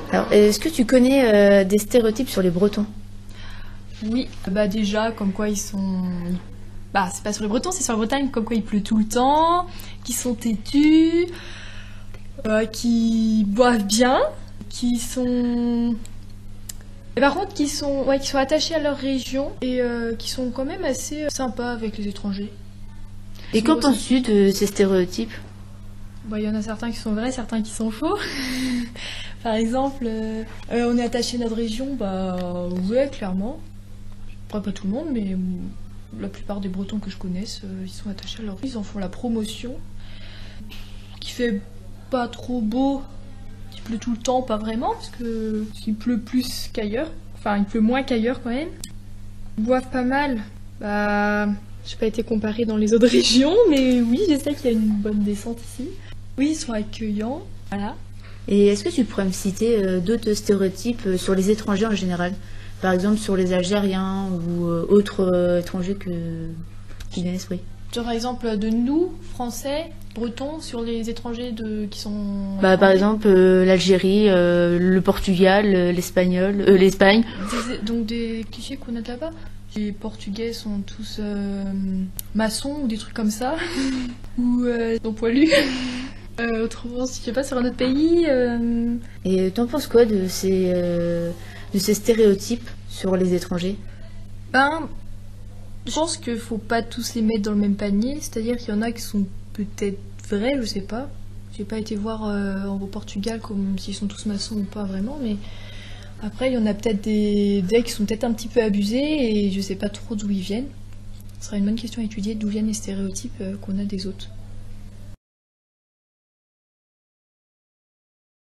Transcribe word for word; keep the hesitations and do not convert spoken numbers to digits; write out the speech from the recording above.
Alors, est-ce que tu connais euh, des stéréotypes sur les Bretons? Oui, bah déjà, comme quoi ils sont... Bah, c'est pas sur les Bretons, c'est sur la Bretagne, comme quoi il pleut tout le temps, qui sont têtus, euh, qui boivent bien, qui sont... Et par contre, qui sont, ouais, qui sont attachés à leur région et euh, qui sont quand même assez sympas avec les étrangers. Et qu'en penses-tu de ces stéréotypes? Bah, il y en a certains qui sont vrais, certains qui sont faux. Par exemple, euh, euh, on est attaché à notre région, bah ouais, clairement. Après, pas tout le monde, mais la plupart des Bretons que je connaisse, euh, ils sont attachés à leur région. Ils en font la promotion. Qui fait pas trop beau, qui pleut tout le temps, pas vraiment, parce que il pleut plus qu'ailleurs. Enfin, il pleut moins qu'ailleurs quand même. Ils boivent pas mal. Bah, j'ai pas été comparée dans les autres régions, mais oui, je sais qu'il y a une bonne descente ici. Oui, ils sont accueillants, voilà. Et est-ce que tu pourrais me citer euh, d'autres stéréotypes euh, sur les étrangers en général? Par exemple sur les Algériens ou euh, autres euh, étrangers que... qui viennent à l'esprit. Par exemple, de nous, Français, Bretons, sur les étrangers de... qui sont... Bah, par exemple, euh, l'Algérie, euh, le Portugal, euh, l'Espagnol, euh, l'Espagne. Des- donc des clichés qu'on a de là-bas. Les Portugais sont tous euh, maçons ou des trucs comme ça. Ou euh, sont poilus. Euh, autrement, je sais pas, sur un autre pays... euh, Et t'en penses quoi de ces, euh, de ces stéréotypes sur les étrangers? Ben, je pense qu'il faut pas tous les mettre dans le même panier. C'est-à-dire qu'il y en a qui sont peut-être vrais, je sais pas. J'ai pas été voir euh, au Portugal comme s'ils sont tous maçons ou pas vraiment, mais après il y en a peut-être des, des qui sont peut-être un petit peu abusés et je sais pas trop d'où ils viennent. Ce sera une bonne question à étudier, d'où viennent les stéréotypes euh, qu'on a des autres.